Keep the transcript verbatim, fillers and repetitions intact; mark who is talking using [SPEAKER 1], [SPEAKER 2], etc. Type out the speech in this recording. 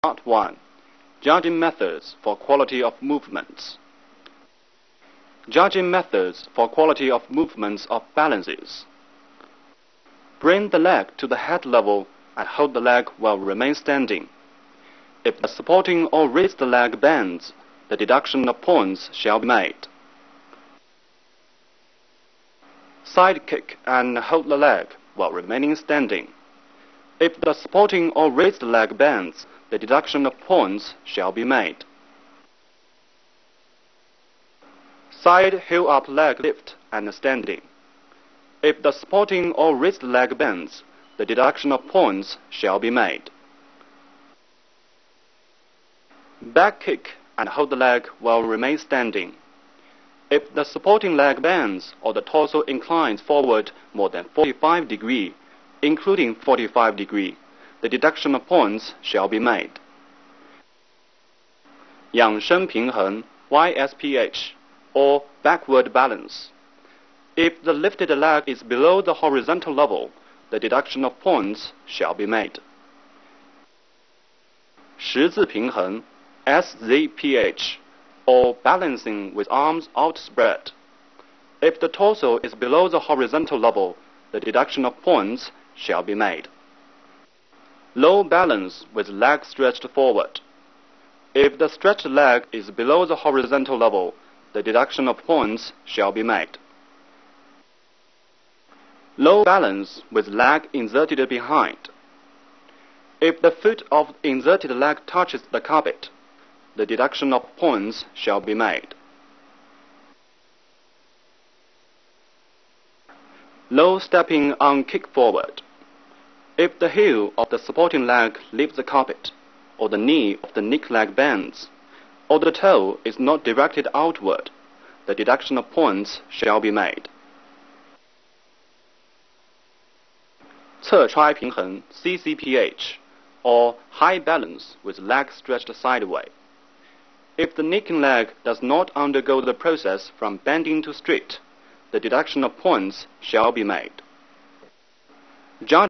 [SPEAKER 1] Part one. Judging methods for quality of movements. Judging methods for quality of movements of balances. Bring the leg to the head level and hold the leg while remain standing. If the supporting or raised leg bends, the deduction of points shall be made. Side kick and hold the leg while remaining standing. If the supporting or raised leg bends, the deduction of points shall be made. Side heel up leg lift and standing. If the supporting or raised leg bends, the deduction of points shall be made. Back kick and hold the leg while remain standing. If the supporting leg bends or the torso inclines forward more than forty-five degrees, including forty-five degrees, the deduction of points shall be made. 仰身平衡 Y S P H or backward balance. If the lifted leg is below the horizontal level, the deduction of points shall be made. 十字平衡 S Z P H or balancing with arms outspread. If the torso is below the horizontal level, the deduction of points shall be made. Low balance with leg stretched forward. If the stretched leg is below the horizontal level, the deduction of points shall be made. Low balance with leg inserted behind. If the foot of the inserted leg touches the carpet, the deduction of points shall be made. Low stepping on kick forward. If the heel of the supporting leg leaves the carpet, or the knee of the neck leg bends, or the toe is not directed outward, the deduction of points shall be made. 侧揣平衡 C C P H or high balance with leg stretched sideway. If the kneeling leg does not undergo the process from bending to straight, the deduction of points shall be made. Judge